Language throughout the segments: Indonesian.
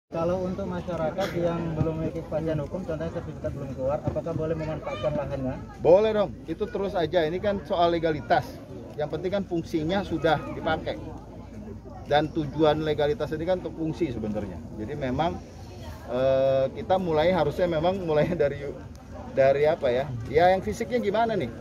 Kalau untuk masyarakat yang belum memiliki kepastian hukum, contohnya sertifikat belum keluar, apakah boleh memanfaatkan lahannya? Boleh dong, itu terus aja. Ini kan soal legalitas. Yang penting kan fungsinya sudah dipakai. Dan tujuan legalitas ini kan untuk fungsi sebenarnya. Jadi memang kita harusnya memang mulai dari apa ya? Ya yang fisiknya gimana nih?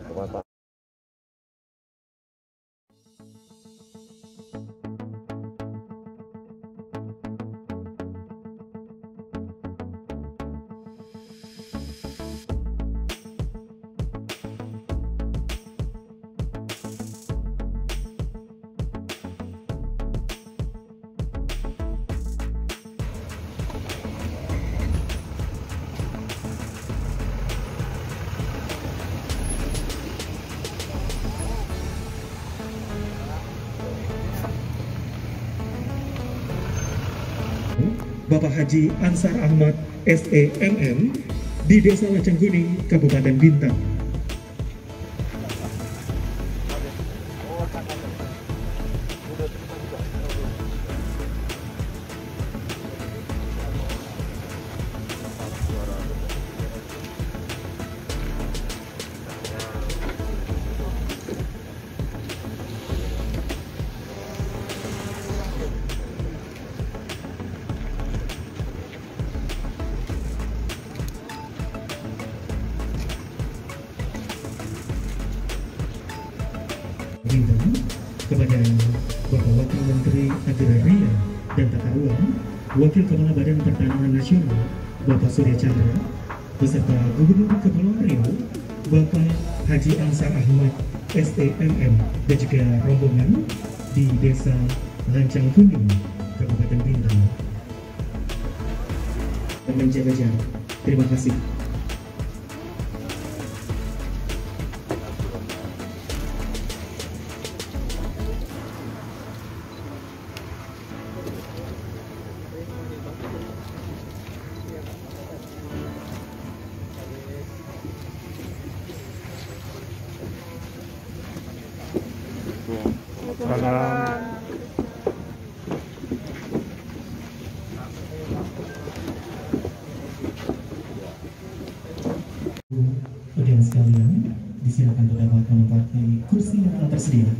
Bapak Haji Ansar Ahmad SEMM di Desa Lacangkuning, Kabupaten Bintan. Kepada Bapak Wakil Menteri Agraria dan Tata Ruang, Wakil Kepala Badan Pertanahan Nasional Bapak Surya Chandra, beserta Gubernur Kepulauan Riau Bapak Haji Ansar Ahmad SEMM dan juga rombongan di Desa Lancangkuning, Kabupaten Bintan. Menjaga jarak. Terima kasih. Hadirin sekalian, disilakan untuk dapat menempati kursi yang telah tersedia.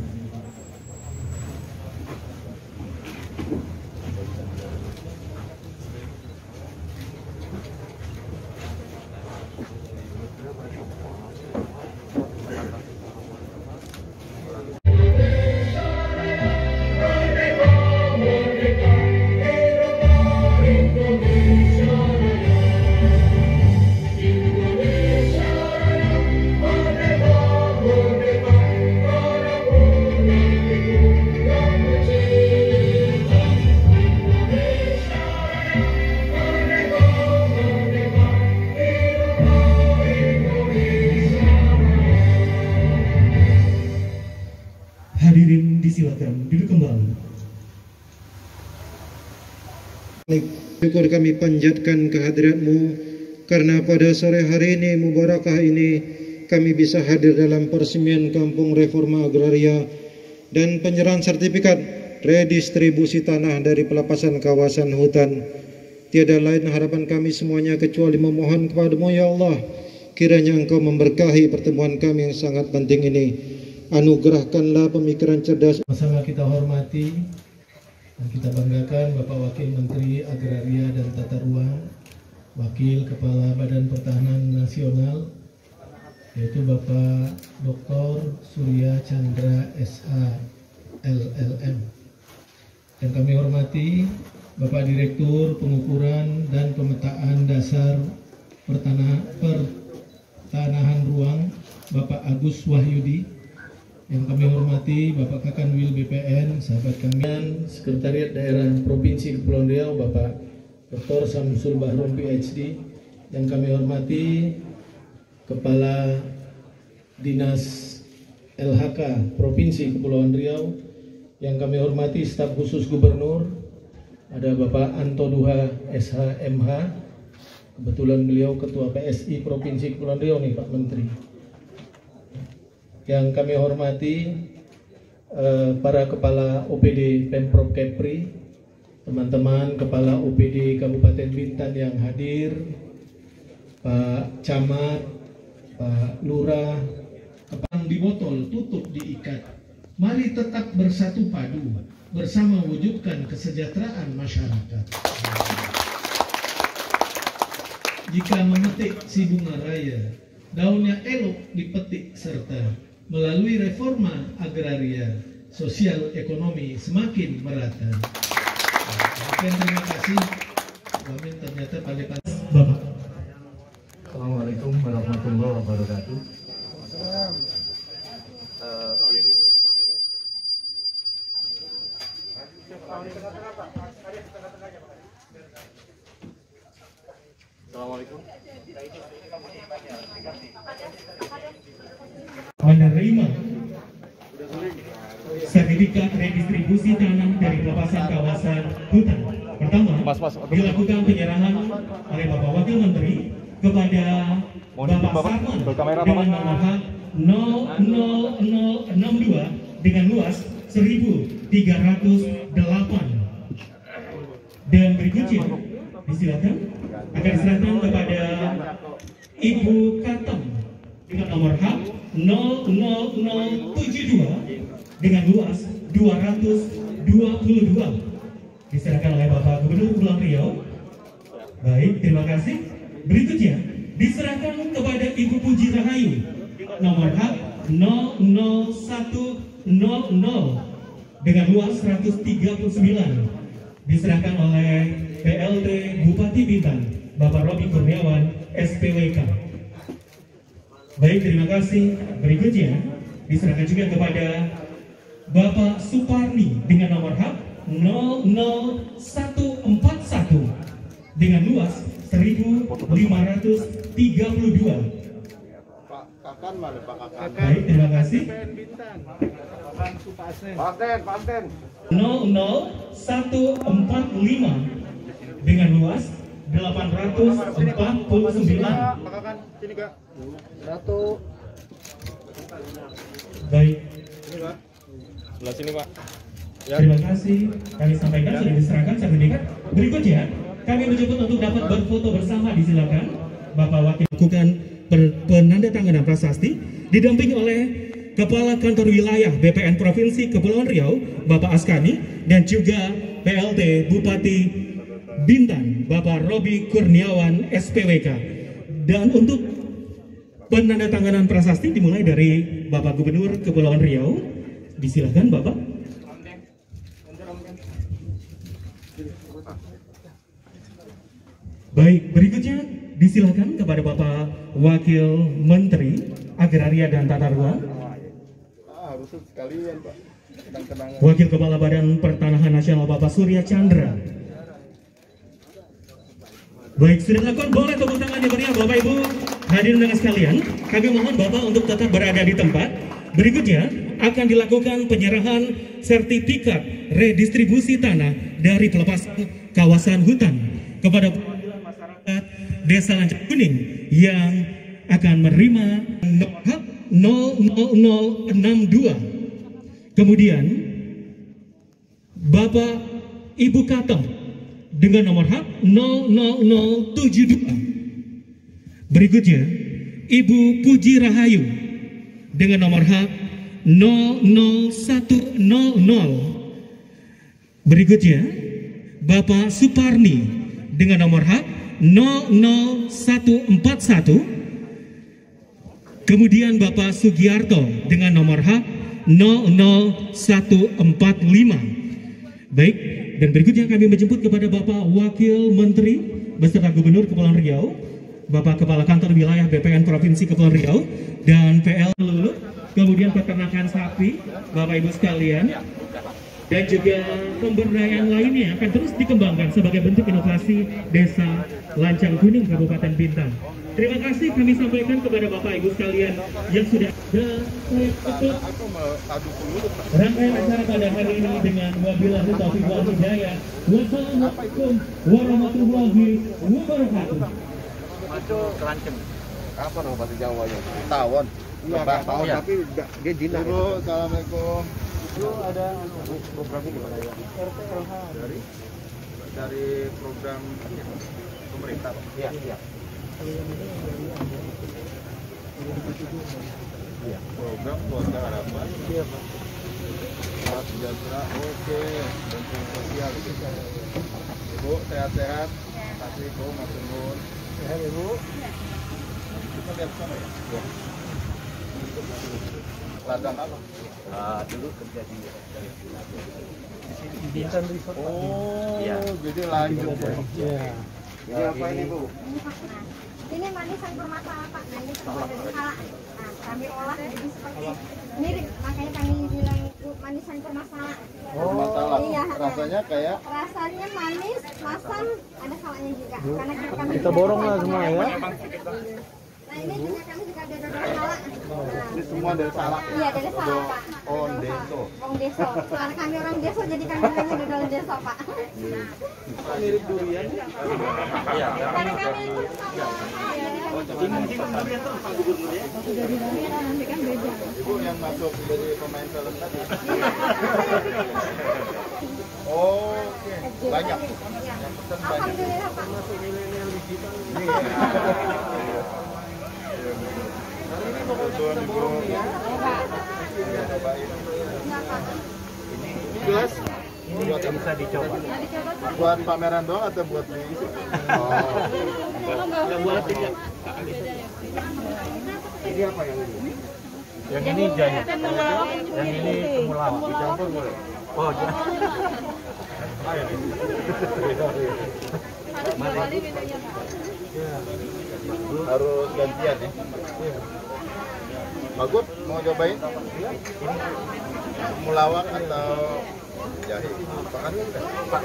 Hadirin disilakan duduk kembali. Syukur kami panjatkan kehadiratmu karena pada sore hari ini mubarakah ini kami bisa hadir dalam peresmian Kampung Reforma Agraria dan penyerahan sertifikat redistribusi tanah dari pelepasan kawasan hutan. Tiada lain harapan kami semuanya kecuali memohon kepadamu ya Allah, kiranya Engkau memberkahi pertemuan kami yang sangat penting ini. Anugerahkanlah pemikiran cerdas. Sama kita hormati dan kita banggakan Bapak Wakil Menteri Agraria dan Tata Ruang, Wakil Kepala Badan Pertahanan Nasional, yaitu Bapak Dr. Surya Chandra SH LLM. Dan kami hormati Bapak Direktur Pengukuran dan Pemetaan Dasar Pertanahan Ruang, Bapak Agus Wahyudi. Yang kami hormati Bapak Kakanwil BPN, sahabat kami, dan Sekretariat Daerah Provinsi Kepulauan Riau Bapak Dr. Samsul Bahrum PhD. Yang kami hormati Kepala Dinas LHK Provinsi Kepulauan Riau. Yang kami hormati staf khusus Gubernur, ada Bapak Anto Duha SHMH, kebetulan beliau Ketua PSI Provinsi Kepulauan Riau nih Pak Menteri. Yang kami hormati para kepala OPD Pemprov Kepri, teman-teman Kepala UPD Kabupaten Bintan yang hadir, Pak Camat, Pak Lurah, kepang di botol, tutup diikat. Mari tetap bersatu padu, bersama wujudkan kesejahteraan masyarakat. Jika memetik si bunga raya, daunnya elok dipetik serta melalui reforma agraria, sosial ekonomi semakin merata. Terima kasih. Kami ternyata pada Bapak. Assalamualaikum warahmatullahi wabarakatuh. Assalamualaikum. Menerima sertifikat redistribusi tanah dari pelepasan kawasan hutan. Pertama, dilakukan penyerahan oleh Bapak Wakil Menteri kepada Bapak Sarman dengan nomor hak 00062 dengan luas 1.308. Dan berikutnya disilakan akan diserahkan kepada Ibu Katam dengan nomor hak 00072 dengan luas 222. Diserahkan oleh Bapak Gubernur Kepulauan Riau. Baik, terima kasih. Berikutnya diserahkan kepada Ibu Puji Rahayu nomor hak 00100 dengan luas 139. Diserahkan oleh PLT Bupati Bintan Bapak Robi Kurniawan SPWK. Baik, terima kasih. Berikutnya diserahkan juga kepada Bapak Suparni dengan nomor hak 00141 dengan luas 1.532. Pak Kakan mana Pak Kakan? Baik, terima kasih. Panten. 00145 dengan luas 849. Pak Kakan, sini Kak. Satu. Baik. Sini Pak. Sebelah sini Pak. Terima kasih. Kami sampaikan sudah diserahkan sertifikat. Berikutnya, kami menjemput untuk dapat berfoto bersama. Disilakan Bapak Wakil lakukan penandatanganan prasasti didampingi oleh Kepala Kantor Wilayah BPN Provinsi Kepulauan Riau Bapak Askani dan juga PLT Bupati Bintan Bapak Robi Kurniawan SPWK. Dan untuk penandatanganan prasasti dimulai dari Bapak Gubernur Kepulauan Riau. Disilakan Bapak. Baik, berikutnya disilakan kepada Bapak Wakil Menteri Agraria dan Tata Ruang, Harus sekalian Pak. Kenang-kenangan. Wakil Kepala Badan Pertanahan Nasional Bapak Surya Chandra. Baik, sudah dilakukan, boleh tepuk tangan yang meriah Bapak Ibu hadirin undangan sekalian. Kami mohon Bapak untuk tetap berada di tempat. Berikutnya akan dilakukan penyerahan sertifikat redistribusi tanah dari pelepasan kawasan hutan kepada masyarakat Desa Lancang Kuning yang akan menerima hak 00062. Kemudian Bapak Ibu Katam dengan nomor hak 00072. Berikutnya Ibu Puji Rahayu dengan nomor hak 00100. Berikutnya Bapak Suparni dengan nomor hak 00141. Kemudian Bapak Sugiarto dengan nomor hak 00145. Baik, dan berikutnya kami menjemput kepada Bapak Wakil Menteri beserta Gubernur Kepulauan Riau, Bapak Kepala Kantor Wilayah BPN Provinsi Kepulauan Riau dan PL Lulu, kemudian peternakan sapi, Bapak Ibu sekalian, dan juga pemberdayaan lainnya akan terus dikembangkan sebagai bentuk inovasi Desa Lancang Kuning Kabupaten Bintan. Terima kasih kami sampaikan kepada Bapak Ibu sekalian yang sudah rangkaian acara pada hari ini dengan wabillahi taufiq wal hidayah. Wassalamualaikum warahmatullahi wabarakatuh. Maju kerancem. Apa nama bahasa Jawanya? Tawon. Iya, tawon tapi dia jinak. Assalamualaikum. Lu ada beberapa gimana ya? RT LH dari dari program pemerintah. Iya, iya. Program keluarga harapan. Iya, Pak. Saat sejahtera, oke. Bantuan sosial. Ibu sehat-sehat. Kasih Ibu, Mas Nur. Sehat, Ibu. Kita lihat sama ya. Ya. Ladang apa? Dulu kerja di Bintang Resort. Oh, Iya. jadi lanjut. Iya. Ini apa ini Bu? Ini manisan bermasalah Pak. Nah ini semua dari salah. Nah kami olah jadi seperti mirip. Makanya kami bilang manisan bermasalah. Masalah. Iya. Rasanya kayak Rasanya manis, masam, ada salahnya juga. Karena kami Kita borong lah semua ya. Nah ini juga kami juga ada dodol salak. ini semua dari salak. Iya dari salak Pak. On Dodol deso. salak. Wong deso. Karena kami orang deso jadi kami bilangnya dodol deso Pak. Mirip durian. Iya. Karena kami itu sama. Ibu yang masuk jadi pemain film tadi. Oke, banyak. Yang pesan banyak. Alhamdulillah Pak. Betul, Ibu. Iya Pak. Ya, cobain. Iya Pak. Gelas Ini bisa dicoba. buat pameran doang atau buat diisi? Ini apa yang ini? Yang ini jahe. Yang ini temulawak. Dicampur boleh? Oh, jangan. Harus gantian ya. Bagus, mau cobain? Mulawak atau jahe? Makan Pak.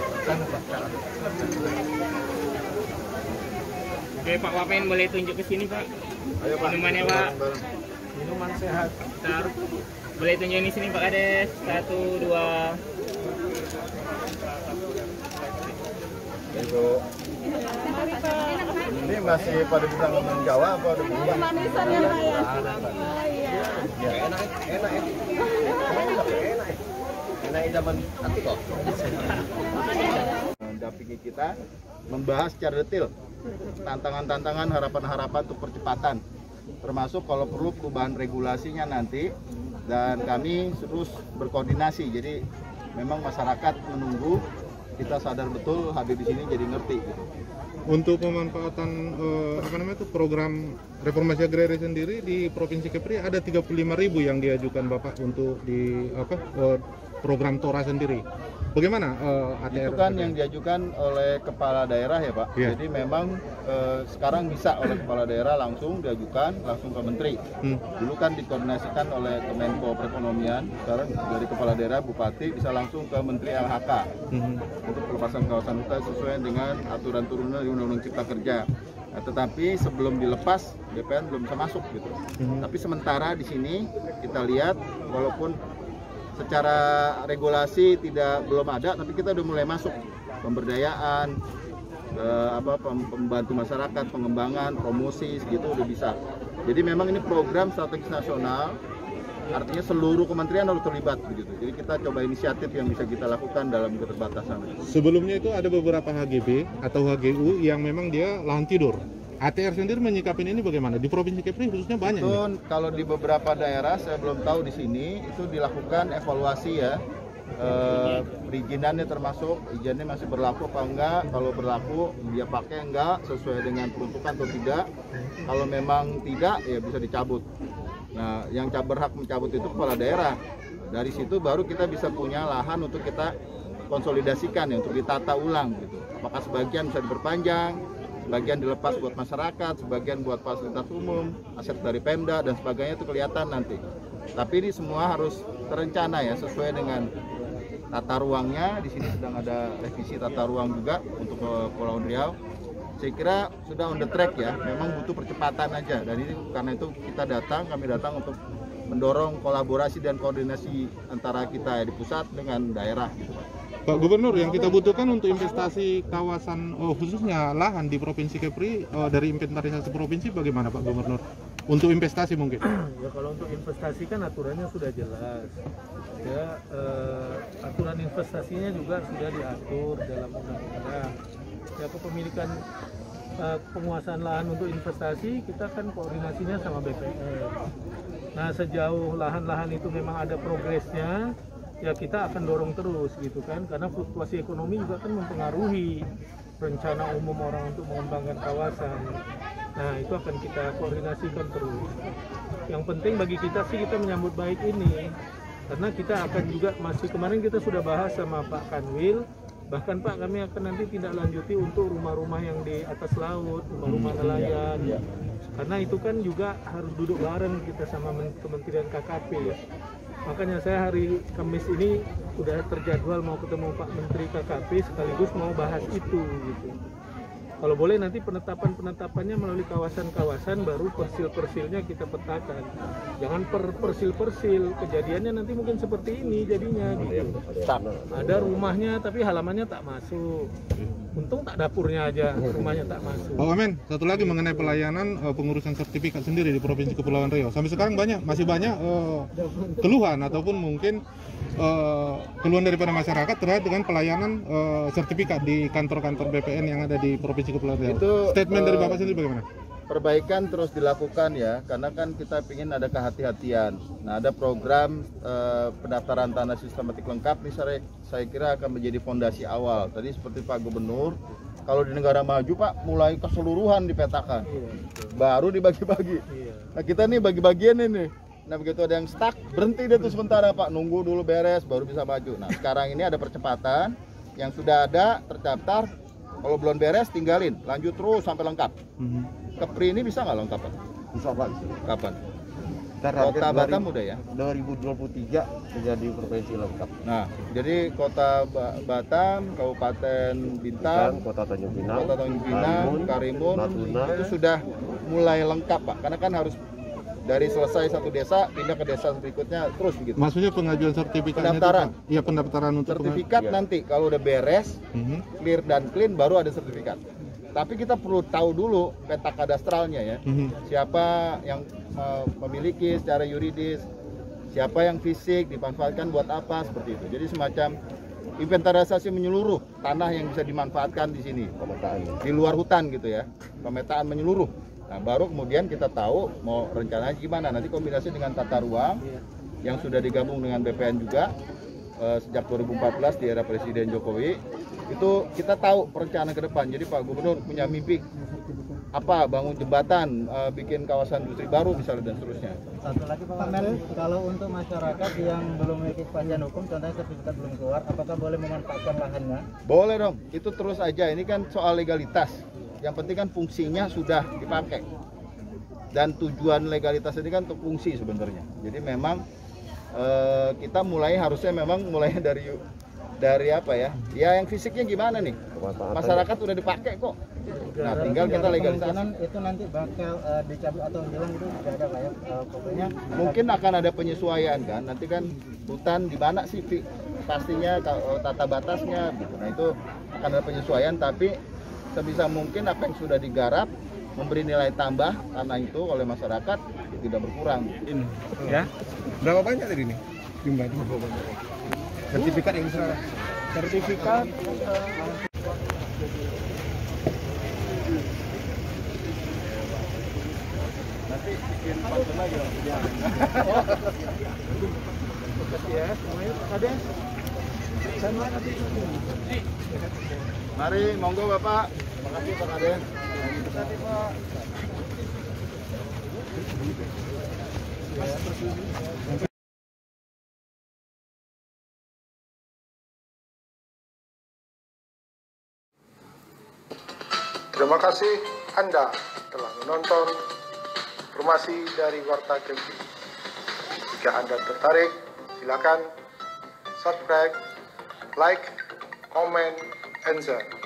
Oke Pak Wamen boleh tunjuk ke sini Pak. Ayo Pak. Minumannya, Pak. Minuman sehat. Bentar. Boleh tunjuk di sini Pak Kades. 1, 2. Ibu. Ini masih pada bisa ngomong Jawa apa ada berubah? Enak zaman nanti kok. Mendampingi kita membahas secara detail tantangan-tantangan, harapan-harapan untuk percepatan, termasuk kalau perlu perubahan regulasinya nanti, dan kami terus berkoordinasi. Jadi memang masyarakat menunggu, kita sadar betul hadir di sini jadi ngerti gitu. Untuk pemanfaatan program reformasi agraria sendiri di Provinsi Kepri ada 35.000 yang diajukan Bapak untuk di program TORA sendiri. Bagaimana ATR? Itu kan yang diajukan oleh kepala daerah ya Pak. Iya. Jadi memang sekarang bisa oleh kepala daerah langsung diajukan langsung ke menteri. Dulu kan dikoordinasikan oleh Kemenko Perekonomian, sekarang dari kepala daerah bupati bisa langsung ke Menteri LHK untuk pelepasan kawasan hutan sesuai dengan aturan turunan di Undang-Undang Cipta Kerja. Nah, tetapi sebelum dilepas BPN belum bisa masuk gitu. Tapi sementara di sini kita lihat walaupun secara regulasi belum ada, tapi kita udah mulai masuk pemberdayaan, pembantu masyarakat, pengembangan, promosi, segitu udah bisa. Jadi memang ini program strategis nasional, artinya seluruh kementerian harus terlibat begitu. Jadi kita coba inisiatif yang bisa kita lakukan dalam keterbatasan. Sebelumnya itu ada beberapa HGB atau HGU yang memang dia lahan tidur. ATR sendiri menyikapi ini bagaimana? Di Provinsi Kepri khususnya banyak. Itu kalau di beberapa daerah, saya belum tahu di sini, itu dilakukan evaluasi ya. Perizinannya termasuk, izinnya masih berlaku apa enggak, kalau berlaku dia pakai enggak, sesuai dengan peruntukan atau tidak. Kalau memang tidak, ya bisa dicabut. Nah, yang berhak mencabut itu kepala daerah. Dari situ baru kita bisa punya lahan untuk kita konsolidasikan ya, untuk ditata ulang gitu. Apakah sebagian bisa diperpanjang, sebagian dilepas buat masyarakat, sebagian buat fasilitas umum, aset dari Pemda dan sebagainya, itu kelihatan nanti. Tapi ini semua harus terencana ya, sesuai dengan tata ruangnya. Di sini sedang ada revisi tata ruang juga untuk Pulau Riau. Saya kira sudah on the track ya, memang butuh percepatan aja. Dan ini karena itu kami datang untuk mendorong kolaborasi dan koordinasi antara kita ya, di pusat dengan daerah gitu Pak. Pak Gubernur, yang kita butuhkan untuk investasi kawasan khususnya lahan di Provinsi Kepri dari inventarisasi provinsi bagaimana Pak Gubernur? Untuk investasi mungkin? Ya kalau untuk investasi kan aturannya sudah jelas. Ya, aturan investasinya juga sudah diatur dalam undang-undang. Ya, kepemilikan penguasaan lahan untuk investasi kita kan koordinasinya sama BPN. Nah, sejauh lahan-lahan itu memang ada progresnya, ya kita akan dorong terus gitu kan, karena fluktuasi ekonomi juga kan mempengaruhi rencana umum orang untuk mengembangkan kawasan. Nah, itu akan kita koordinasikan terus. Yang penting bagi kita sih kita menyambut baik ini, karena kita akan juga masih kemarin kita sudah bahas sama Pak Kanwil, bahkan Pak kami akan nanti tindak lanjuti untuk rumah-rumah yang di atas laut, rumah-rumah nelayan. Karena itu kan juga harus duduk bareng kita sama Kementerian KKP ya. Makanya saya hari Kamis ini sudah terjadwal mau ketemu Pak Menteri KKP sekaligus mau bahas itu gitu. Kalau boleh nanti penetapannya melalui kawasan-kawasan, baru persil-persilnya kita petakan. Jangan persil-persil, kejadiannya nanti mungkin seperti ini jadinya gitu. Ada rumahnya tapi halamannya tak masuk. Untung tak dapurnya aja, rumahnya tak masuk. Oh amin, satu lagi mengenai pelayanan pengurusan sertifikat sendiri di Provinsi Kepulauan Riau. Sampai sekarang masih banyak keluhan ataupun mungkin keluhan daripada masyarakat terkait dengan pelayanan sertifikat di kantor-kantor BPN yang ada di Provinsi Kepulauan Riau. Itu statement dari Bapak sendiri bagaimana? Perbaikan terus dilakukan ya, karena kan kita ingin ada kehati-hatian. Nah, ada program pendaftaran tanah sistematik lengkap nih, saya kira akan menjadi fondasi awal. Tadi seperti Pak Gubernur, kalau di negara maju Pak mulai keseluruhan dipetakan, baru dibagi-bagi. Nah, kita nih bagi-bagian ini. Nah, begitu ada yang stuck, berhenti deh tuh sementara Pak, nunggu dulu beres baru bisa maju. Nah, sekarang ini ada percepatan, yang sudah ada terdaftar, kalau belum beres tinggalin, lanjut terus sampai lengkap. Kepri ini bisa nggak lengkap Pak? Bisa Pak. Kapan? Kota Batam udah ya? 2023 menjadi provinsi lengkap. Nah, jadi Kota Batam, Kabupaten Bintan, Kota Tanjung Pinang, Karimun, Natuna, itu sudah mulai lengkap Pak. Karena kan harus dari selesai satu desa pindah ke desa berikutnya terus begitu. Maksudnya pengajuan sertifikatnya pendaftaran? Iya, pendaftaran untuk sertifikat nanti kalau udah beres, clear dan clean baru ada sertifikat. Tapi kita perlu tahu dulu peta kadastralnya ya, siapa yang memiliki secara yuridis, siapa yang fisik, dimanfaatkan buat apa, seperti itu. Jadi semacam inventarisasi menyeluruh tanah yang bisa dimanfaatkan di sini, di luar hutan gitu ya, pemetaan menyeluruh. Nah, baru kemudian kita tahu mau rencananya gimana, nanti kombinasi dengan tata ruang yang sudah digabung dengan BPN juga sejak 2014 di era Presiden Jokowi. Itu kita tahu perencanaan ke depan. Jadi Pak Gubernur punya mimpi apa, bangun jembatan, bikin kawasan industri baru misalnya dan seterusnya. Satu lagi Pak Men, kalau untuk masyarakat yang belum memiliki kepastian hukum, contohnya sertifikat belum keluar, apakah boleh memanfaatkan lahannya? Boleh dong, itu terus aja. Ini kan soal legalitas. Yang penting kan fungsinya sudah dipakai. Dan tujuan legalitas ini kan untuk fungsi sebenarnya. Jadi memang kita harusnya memang mulai dari apa ya? Ya yang fisiknya gimana nih? Masyarakat udah dipakai kok. Nah, tinggal kita legalisasi. Itu nanti bakal dicabut atau hilang itu tidak ada kayak pokoknya. Mungkin akan ada penyesuaian kan. Nanti kan hutan di mana sih pastinya tata batasnya gitu. Nah, itu akan ada penyesuaian, tapi sebisa mungkin apa yang sudah digarap memberi nilai tambah tanah itu oleh masyarakat tidak berkurang. Ini ya. Berapa banyak tadi nih jumlahnya? Sertifikat yang salah. Sertifikat nanti bikin patung lagi dong. Ya, semuanya ada. Mari, monggo Bapak. Makasih Pak Kades. Terima Pak. Terima kasih Anda telah menonton informasi dari Warta Kepri. Jika Anda tertarik, silakan subscribe, like, comment, and share.